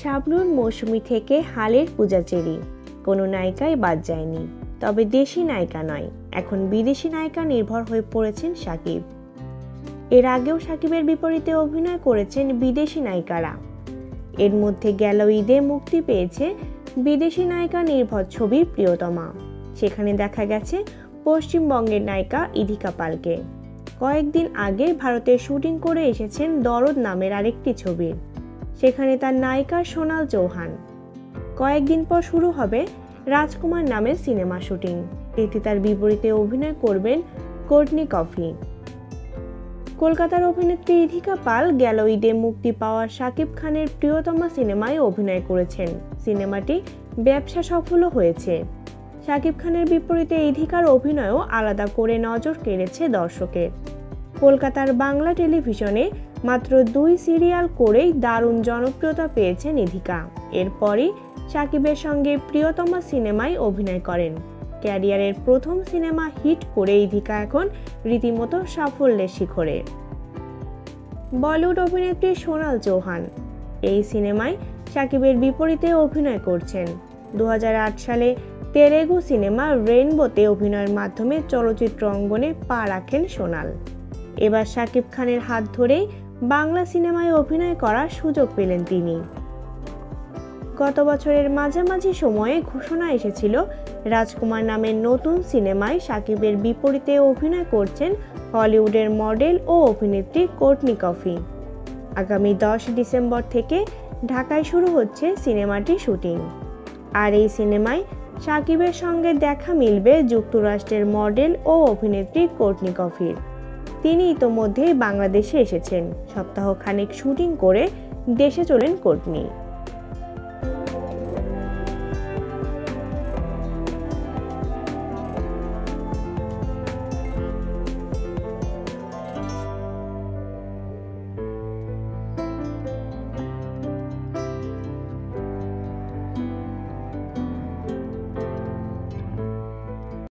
শাবনূর মৌসুমী থেকে হালের পূজাচেরি, কোনো নায়িকাই বাদ যায়নি। তবে দেশি নায়িকা নয়, এখন বিদেশি নায়িকা নির্ভর হয়ে পড়েছেন শাকিব। এর আগেও শাকিবের বিপরীতে অভিনয় করেছেন বিদেশি নায়িকারা। এর মধ্যে গেল ঈদে মুক্তি পেয়েছে বিদেশি নায়িকা নির্ভর ছবি প্রিয়তমা। সেখানে দেখা গেছে পশ্চিমবঙ্গের নায়িকা ইধিকা পালকে। কয়েকদিন আগে ভারতে শুটিং করে এসেছেন দরদ নামের আরেকটি ছবির। সেখানে তার নায়িকা সোনাল চৌহান। কয়েকদিন পর শুরু হবে রাজকুমার নামের সিনেমা শুটিং। এতে তার বিপরীতে অভিনয় করবেন কোর্টনি কফি। কলকাতার অভিনেত্রী ইধিকা পাল গেল ঈদে মুক্তি পাওয়া শাকিব খানের প্রিয়তমা সিনেমায় অভিনয় করেছেন। সিনেমাটি ব্যবসা সফলও হয়েছে। শাকিব খানের বিপরীতে ইধিকার অভিনয়ও আলাদা করে নজর কেড়েছে দর্শকের। কলকাতার বাংলা টেলিভিশনে মাত্র 2 সিরিয়াল করেই দারুণ জনপ্রিয়তা পেয়েছেন ইধিকা। এরপরই শাকিবের সঙ্গে প্রিয়তমা সিনেমায় অভিনয় করেন। ক্যারিয়ারের প্রথম সিনেমা হিট করে ইধিকা এখন রীতিমতো সাফল্যের শিখরে। বলিউড অভিনেত্রী সোনাল চৌহান এই সিনেমায় শাকিবের বিপরীতে অভিনয় করছেন। 2008 সালে তেলেগু সিনেমা রেইনবোতে অভিনয়ের মাধ্যমে চলচ্চিত্র অঙ্গনে পা রাখেন সোনাল। এবার শাকিব খানের হাত ধরেই বাংলা সিনেমায় অভিনয় করার সুযোগ পেলেন তিনি। গত বছরের মাঝামাঝি সময়ে ঘোষণা এসেছিল রাজকুমার নামের নতুন সিনেমায় শাকিবের বিপরীতে অভিনয় করছেন হলিউডের মডেল ও অভিনেত্রী কোর্টনি কফি। আগামী 10 ডিসেম্বর থেকে ঢাকায় শুরু হচ্ছে সিনেমাটির শুটিং। আর এই সিনেমায় শাকিবের সঙ্গে দেখা মিলবে যুক্তরাষ্ট্রের মডেল ও অভিনেত্রী কোর্টনি কফির। তিনি ইতোমধ্যেই বাংলাদেশে এসেছেন। সপ্তাহখানেক শুটিং করে দেশে চলেন কোর্টনি।